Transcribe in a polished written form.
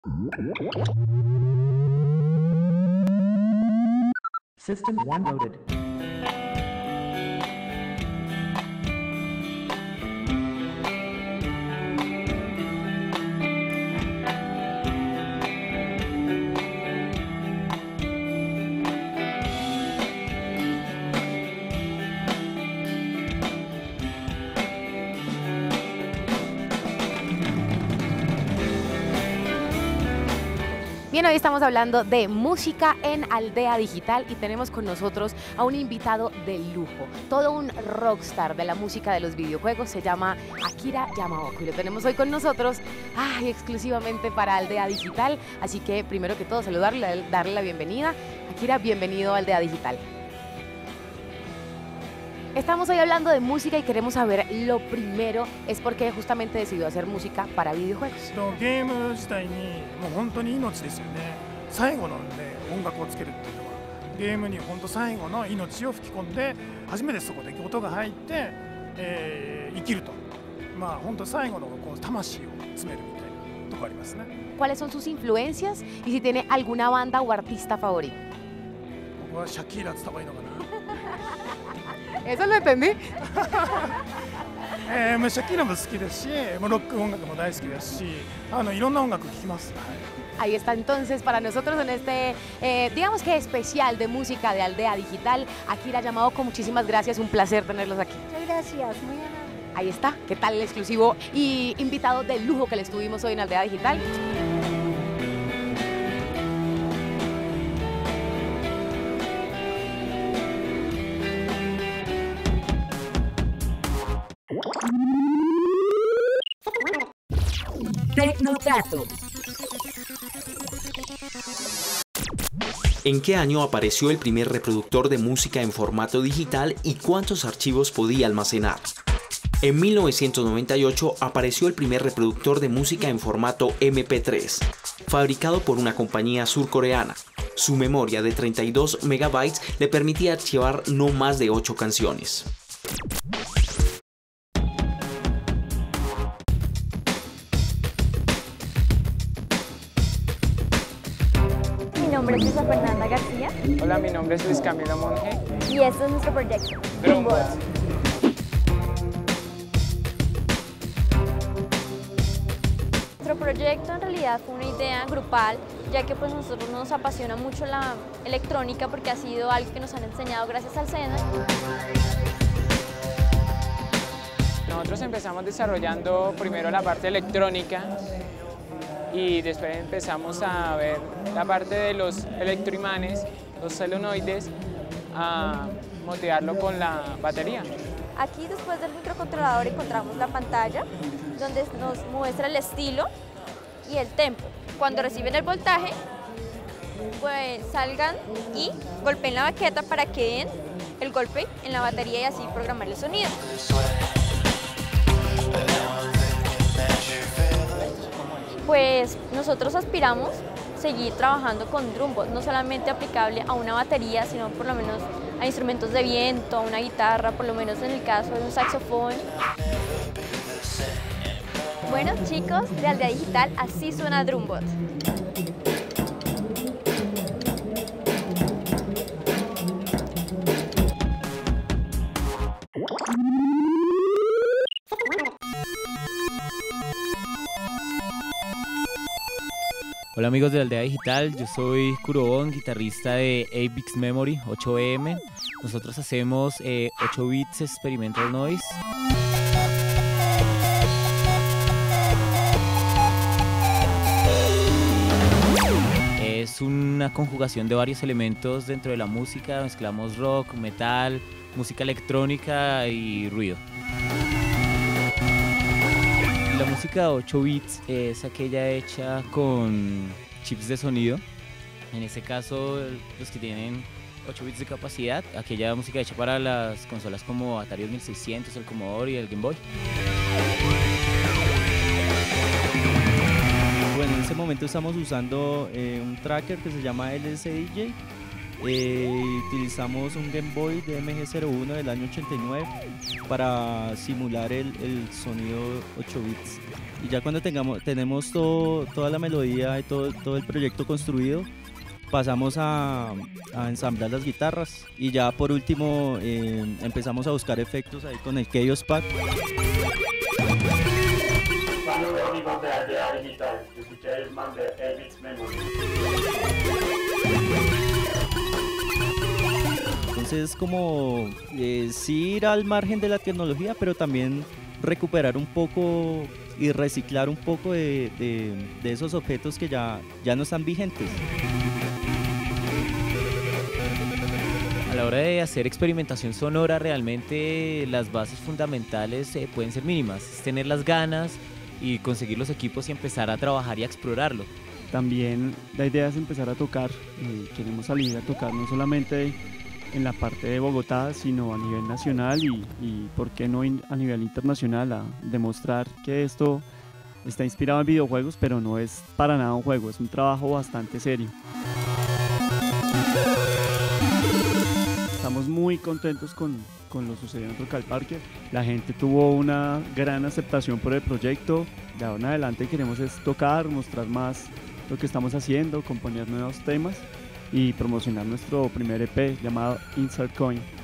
System 1 loaded. Bien, hoy estamos hablando de música en Aldea Digital y tenemos con nosotros a un invitado de lujo, todo un rockstar de la música de los videojuegos, se llama Akira Yamaoka y lo tenemos hoy con nosotros exclusivamente para Aldea Digital, así que primero que todo saludarle, darle la bienvenida. Akira, bienvenido a Aldea Digital. Estamos hoy hablando de música y queremos saber lo primero es por qué justamente decidió hacer música para videojuegos. ゲーム自体にもう本当に命ですよね。最後のね音楽をつけるっていうのはゲームに本当最後の命を吹き込んで初めてそこで音が入って、生きると。まあ本当最後のこう魂を詰めるみたいなとこありますね。 ¿Cuáles son sus influencias y si tiene alguna banda o artista favorito? 僕はシャキーラって言った方がいいのかな。 Eso lo entendí. まあシャキーラも好きですし、ロック音楽も大好きですし、いろんな音楽聴きます。 Ahí está entonces para nosotros en este, digamos que especial de música de Aldea Digital, Akira Yamaoka, muchísimas gracias, un placer tenerlos aquí. Muchas gracias, muy amable. Ahí está, ¿qué tal el exclusivo y invitado de lujo que les tuvimos hoy en Aldea Digital? Tecnotrato. ¿En qué año apareció el primer reproductor de música en formato digital y cuántos archivos podía almacenar? En 1998 apareció el primer reproductor de música en formato MP3, fabricado por una compañía surcoreana. Su memoria de 32 megabytes le permitía archivar no más de 8 canciones. Mi nombre es Luisa Fernanda García Hola, mi nombre es Luis Camilo Monge. y este es nuestro proyecto, Drumbots. Drumbots. Nuestro proyecto en realidad fue una idea grupal, ya que pues nosotros nos apasiona mucho la electrónica porque ha sido algo que nos han enseñado gracias al SENA. Nosotros empezamos desarrollando primero la parte electrónica y después empezamos a ver la parte de los electroimanes, los solenoides, a motivarlo con la batería. Aquí después del microcontrolador encontramos la pantalla donde nos muestra el estilo y el tempo. Cuando reciben el voltaje, pues salgan y golpeen la baqueta para que den el golpe en la batería y así programar el sonido. Pues nosotros aspiramos seguir trabajando con Drumbots, no solamente aplicable a una batería, sino por lo menos a instrumentos de viento, a una guitarra, por lo menos en el caso de un saxofón. Bueno chicos, de Aldea Digital, así suena Drumbot. Hola amigos de Aldea Digital, yo soy Kurobon, guitarrista de Apex Memory 8M. Nosotros hacemos 8 bits experimental noise. Es una conjugación de varios elementos dentro de la música, mezclamos rock, metal, música electrónica y ruido. La música 8 bits es aquella hecha con chips de sonido, en este caso los que tienen 8 bits de capacidad, aquella música hecha para las consolas como Atari 2600, el Commodore y el Game Boy. Bueno, en este momento estamos usando un tracker que se llama LSDJ. Utilizamos un Game Boy de MG01 del año 89 para simular el sonido 8 bits. y ya cuando tenemos toda la melodía y todo el proyecto construido, pasamos a ensamblar las guitarras y ya por último empezamos a buscar efectos ahí con el Chaos Pack. Técnicos de Aldea Digital, escuché el man de Elvis Memory. Entonces como sí ir al margen de la tecnología, pero también recuperar un poco y reciclar un poco de esos objetos que ya no están vigentes. A la hora de hacer experimentación sonora, realmente las bases fundamentales pueden ser mínimas. Es tener las ganas y conseguir los equipos y empezar a trabajar y a explorarlo. También la idea es empezar a tocar. Queremos salir a tocar no solamente en la parte de Bogotá, sino a nivel nacional y por qué no a nivel internacional, a demostrar que esto está inspirado en videojuegos, pero no es para nada un juego, es un trabajo bastante serio. Estamos muy contentos con lo sucedido en Rock al Parque. La gente tuvo una gran aceptación por el proyecto. De ahora en adelante queremos es tocar, mostrar más lo que estamos haciendo, componer nuevos temas y promocionar nuestro primer EP llamado Insert Coin.